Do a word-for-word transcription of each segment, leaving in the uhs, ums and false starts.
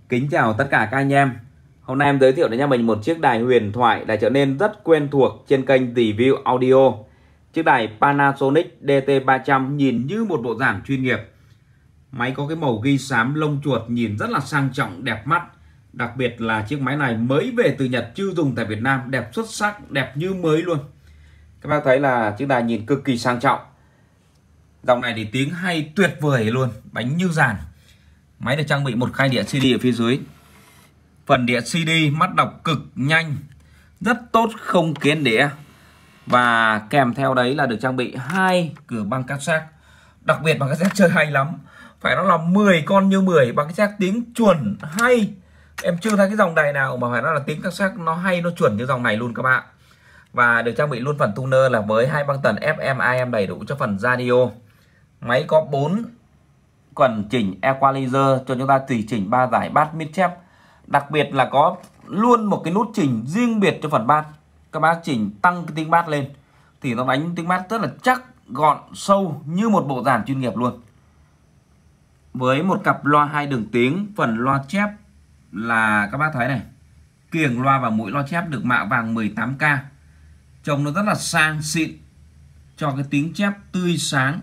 Kính chào tất cả các anh em. Hôm nay em giới thiệu đến nhà mình một chiếc đài huyền thoại đã trở nên rất quen thuộc trên kênh review audio. Chiếc đài Panasonic D T ba trăm nhìn như một bộ giảm chuyên nghiệp. Máy có cái màu ghi xám lông chuột nhìn rất là sang trọng, đẹp mắt. Đặc biệt là chiếc máy này mới về từ Nhật, chưa dùng tại Việt Nam, đẹp xuất sắc, đẹp như mới luôn. Các bác thấy là chiếc đài nhìn cực kỳ sang trọng. Dòng này thì tiếng hay tuyệt vời luôn, bánh như dàn. Máy được trang bị một khay đĩa xê đê ở phía dưới. Phần đĩa xê đê mắt đọc cực nhanh, rất tốt, không kén đĩa. Và kèm theo đấy là được trang bị hai cửa băng cassette. Đặc biệt băng cassette chơi hay lắm, phải nói là mười con như mười, băng cassette tiếng chuẩn hay. Em chưa thấy cái dòng đài nào mà phải nói là tiếng cassette nó hay, nó chuẩn như dòng này luôn các bạn. Và được trang bị luôn phần tuner là với hai băng tần ép em a em đầy đủ cho phần radio. Máy có bốn cần chỉnh equalizer cho chúng ta tùy chỉnh ba giải bass mid chép. Đặc biệt là có luôn một cái nút chỉnh riêng biệt cho phần bass. Các bác chỉnh tăng cái tiếng bass lên thì nó đánh tiếng bass rất là chắc, gọn, sâu như một bộ dàn chuyên nghiệp luôn. Với một cặp loa hai đường tiếng, phần loa chép là các bác thấy này, kiềng loa và mũi loa chép được mạ vàng mười tám K. Trông nó rất là sang xịn, cho cái tiếng chép tươi sáng.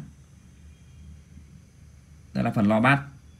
Đây là phần loa bass.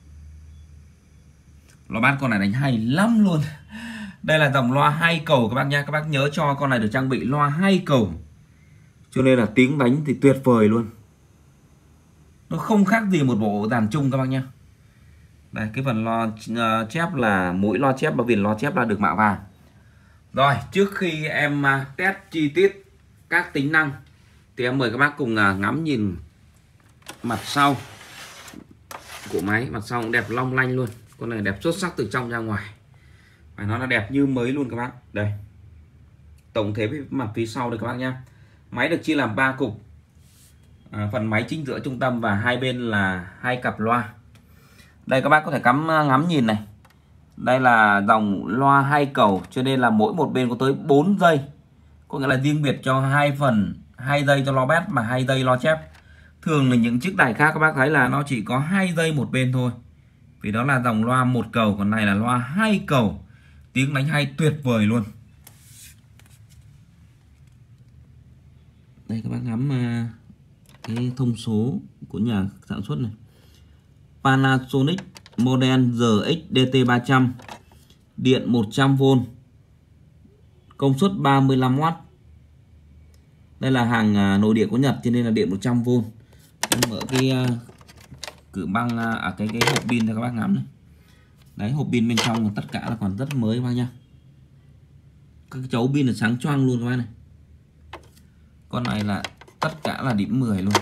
Loa bass con này đánh hay lắm luôn. Đây là dòng loa hai cầu các bác nha. Các bác nhớ cho con này được trang bị loa hai cầu, cho nên là tiếng đánh thì tuyệt vời luôn. Nó không khác gì một bộ đàn chung các bác nha. Đây, cái phần loa uh, chép là mũi loa chép và viền loa chép là được mạ vàng. Rồi, trước khi em uh, test chi tiết các tính năng thì em mời các bác cùng uh, ngắm nhìn mặt sau của máy. Mặt sau cũng đẹp long lanh luôn. Con này đẹp xuất sắc từ trong ra ngoài. Phải nói là đẹp như mới luôn các bác. Đây, tổng thể với mặt phía sau đây các bác nhá. Máy được chia làm ba cục. À, phần máy chính giữa trung tâm và hai bên là hai cặp loa. Đây các bác có thể cắm ngắm nhìn này. Đây là dòng loa hai cầu, cho nên là mỗi một bên có tới bốn dây. Có nghĩa là riêng biệt cho hai phần, hai dây cho loa bass mà hai dây loa chép. Thường là những chiếc đài khác các bác thấy là nó chỉ có hai dây một bên thôi. Vì đó là dòng loa một cầu, còn này là loa hai cầu. Tiếng đánh hay tuyệt vời luôn. Đây các bác ngắm uh, cái thông số của nhà sản xuất này. Panasonic model R X D T ba trăm, điện một trăm vôn, công suất ba mươi lăm oát. Đây là hàng uh, nội địa của Nhật cho nên là điện một trăm vôn. Em mở cái uh, cửa băng uh, à, cái cái hộp pin cho các bác ngắm này. Đấy, hộp pin bên trong tất cả là còn rất mới các bác nha. Các cái chấu pin là sáng choang luôn các bác này. Con này là tất cả là điểm mười luôn.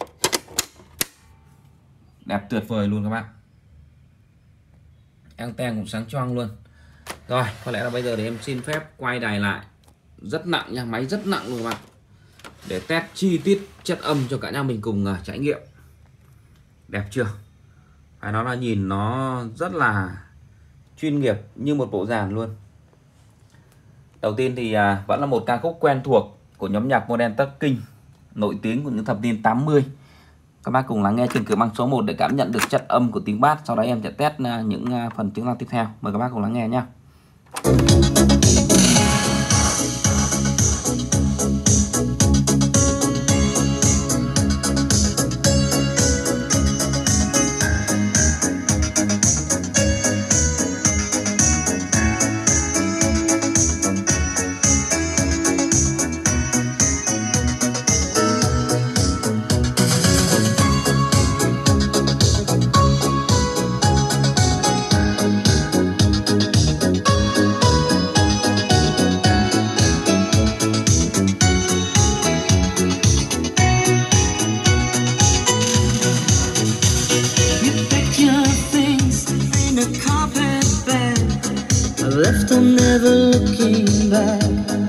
Đẹp tuyệt vời luôn các bác. Anten cũng sáng choang luôn. Rồi, có lẽ là bây giờ thì em xin phép quay đài lại. Rất nặng nha, máy rất nặng luôn các bạn. Để test chi tiết chất âm cho cả nhà mình cùng uh, trải nghiệm. Đẹp chưa? Phải nói là nhìn nó rất là chuyên nghiệp như một bộ dàn luôn. Đầu tiên thì uh, vẫn là một ca khúc quen thuộc của nhóm nhạc Modern Talking, nổi tiếng của những thập niên tám mươi. Các bác cùng lắng nghe trên cửa băng số một để cảm nhận được chất âm của tiếng bass. Sau đó em sẽ test uh, những uh, phần tiếng loa tiếp theo. Mời các bác cùng lắng nghe nhé. Left on never looking back.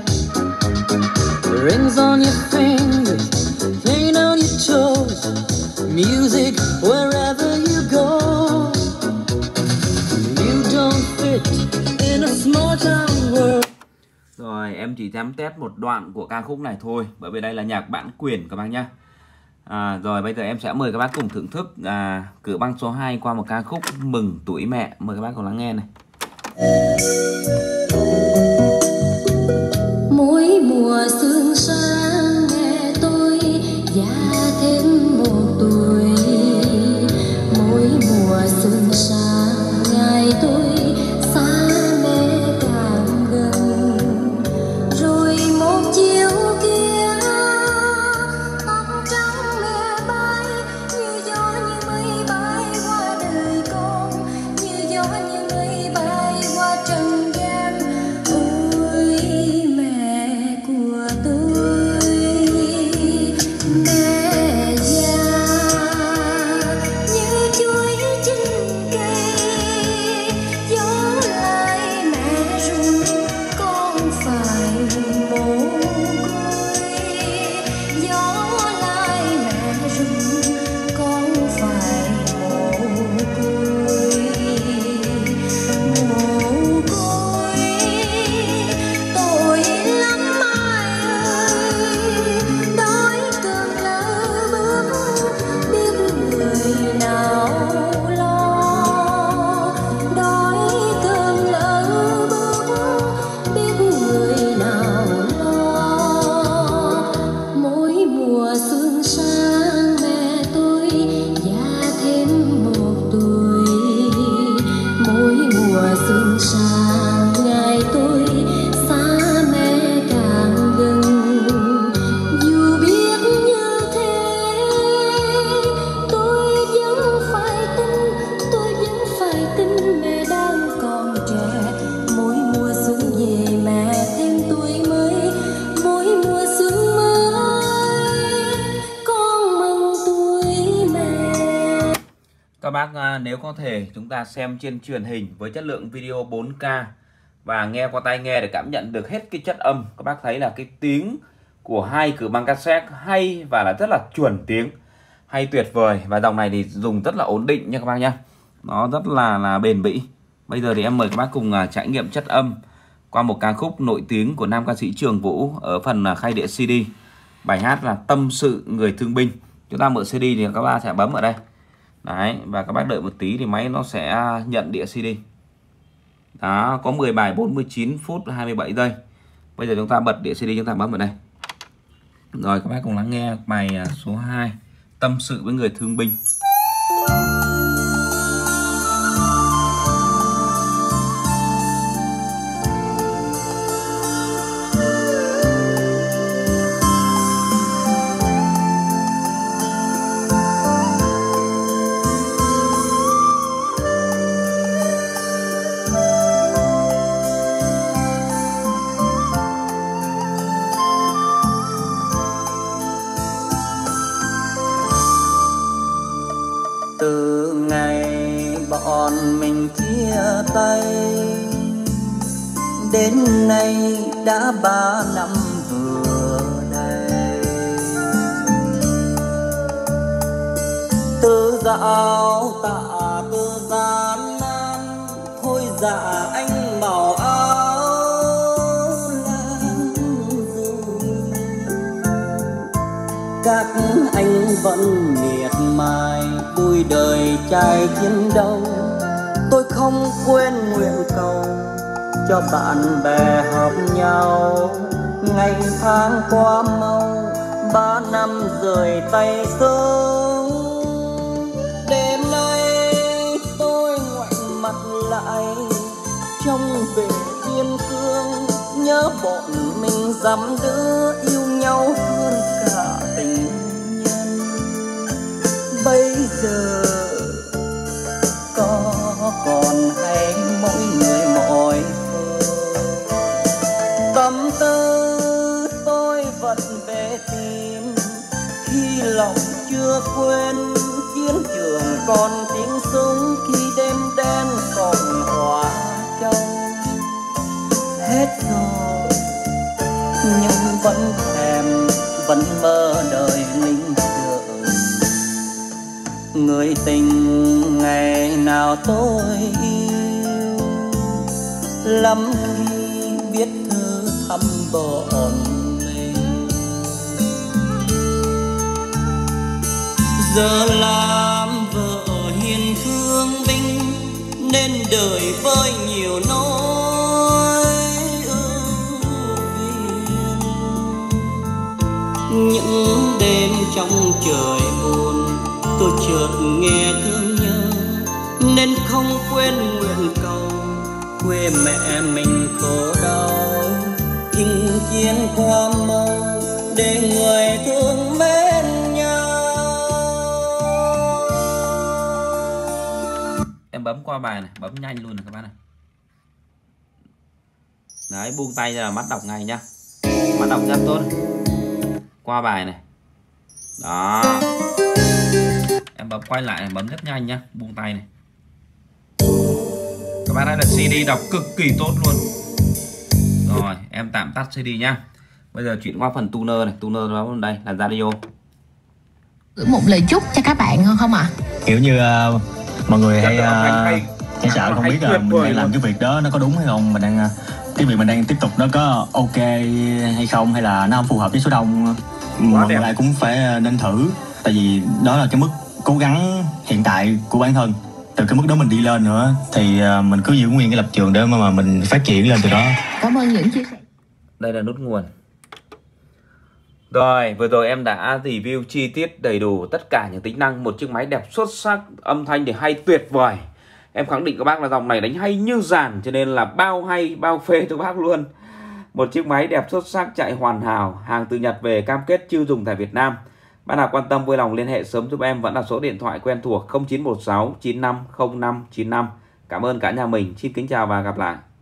Rings on your fingers, pain on your toes, music wherever you go. You don't fit in a small town world. Rồi em chỉ dám test một đoạn của ca khúc này thôi, bởi vì đây là nhạc bản quyền các bác nhé. À, rồi bây giờ em sẽ mời các bác cùng thưởng thức à, cửa băng số hai qua một ca khúc Mừng Tuổi Mẹ. Mời các bác cùng lắng nghe này. Mỗi mùa sương sang nghe tôi già thêm một tuổi, mỗi mùa sương sang ngày tôi xa mẹ càng gần, rồi một chiều kia tóc trắng mẹ bay như gió như mây bay qua đời con, như gió như mây bay qua trần gian. Ôi mẹ của tôi, mẹ già như chuối trên cây, gió lại mẹ ru con phải mồ côi, gió lại mẹ ru con phải mồ côi, mồ côi tội lắm ai ơi, đói cơm lỡ bước biết người nào lo, đói cơm lỡ bước biết người nào lo. Mỗi mùa xuân sang mẹ tôi già thêm một tuổi, mỗi mùa xuân sang ngày tôi xa mẹ càng gần, dù biết như thế tôi vẫn phải tin, tôi vẫn phải tin mẹ đang còn trẻ. Mỗi mùa xuân về mẹ thêm tuổi mới, mỗi mùa xuân mới con mừng tuổi mẹ. Các bác à, nếu có thể chúng ta xem trên truyền hình với chất lượng video bốn K và nghe qua tai nghe để cảm nhận được hết cái chất âm. Các bác thấy là cái tiếng của hai cửa băng cassette hay và là rất là chuẩn tiếng, hay tuyệt vời. Và dòng này thì dùng rất là ổn định nha các bác nhá, nó rất là là bền bỉ. Bây giờ thì em mời các bác cùng à, trải nghiệm chất âm qua một ca khúc nổi tiếng của nam ca sĩ Trường Vũ ở phần à, khay đĩa xê đê. Bài hát là Tâm Sự Người Thương Binh. Chúng ta mở xê đê thì các bác sẽ bấm ở đây. Đấy, và các bác đợi một tí thì máy nó sẽ nhận đĩa xê đê. Đó, có mười bài bốn mươi chín phút hai mươi bảy giây. Bây giờ chúng ta bật đĩa xê đê, chúng ta bấm vào đây. Rồi các bác cùng lắng nghe bài số hai, Tâm Sự Với Người Thương Binh. Từ ngày bọn mình chia tay đến nay đã ba năm vừa đây, từ dạo tạ từ gian nan thôi dạ anh màu áo lam rồi, các anh vẫn miệt mài đuôi đời trai chiến đấu. Tôi không quên nguyện cầu cho bạn bè hợp nhau, ngày tháng qua mau ba năm rời tay sớm. Đêm nay tôi ngoảnh mặt lại trong bể biên cương, nhớ bọn mình dăm đứa yêu nhau hơn cả tình nhân. Bây giờ có còn hay mỗi người mỗi phương, tâm tư tôi vẫn về tìm khi lòng chưa quên chiến trường còn tiếng súng, khi đêm đen còn hóa trong hết rồi nhưng vẫn thèm vẫn mơ đời linh trường. Người tình ngày nào tôi yêu lắm khi viết thư thăm bọn mình, giờ làm vợ hiền thương binh nên đời với nhiều nỗi ưu phiền. Những đêm trong trời buồn tôi chợt nghe thương nhớ, nên không quên nguyện cầu quê mẹ mình khổ đau, chinh chiến qua mau để người thương mến nhau. Em bấm qua bài này, bấm nhanh luôn này các bạn này. Đấy, buông tay ra là mắt đọc ngay nhá, mắt đọc rất tốt. Qua bài này. Đó. Em bấm quay lại này, bấm rất nhanh nhá, buông tay này. Các bạn thấy là xê đê đọc cực kỳ tốt luôn. Rồi, em tạm tắt xê đê nhá. Bây giờ chuyển qua phần tuner này, tuner nó đây là radio. Gửi một lời chúc cho các bạn không ạ? À? Kiểu như uh, mọi người hay, uh, hay, hay sợ không biết là mình đang làm cái việc đó nó có đúng hay không, mình đang uh, cái việc mình đang tiếp tục nó có ok hay không, hay là nó không phù hợp với số đông. Mọi người ai cũng phải nên thử, tại vì đó là cái mức cố gắng hiện tại của bản thân. Từ cái mức đó mình đi lên nữa thì uh, mình cứ giữ nguyên cái lập trường để mà, mà mình phát triển lên từ đó. Cảm ơn những chia sẻ. Đây là nút nguồn. Rồi, vừa rồi em đã review chi tiết đầy đủ tất cả những tính năng một chiếc máy đẹp xuất sắc, âm thanh thì hay tuyệt vời. Em khẳng định các bác là dòng này đánh hay như giàn, cho nên là bao hay bao phê cho bác luôn. Một chiếc máy đẹp xuất sắc, chạy hoàn hảo, hàng từ Nhật về, cam kết chưa dùng tại Việt Nam. Bạn nào quan tâm vui lòng liên hệ sớm giúp em, vẫn là số điện thoại quen thuộc không chín một sáu chín năm không năm chín năm. Cảm ơn cả nhà mình, xin kính chào và gặp lại.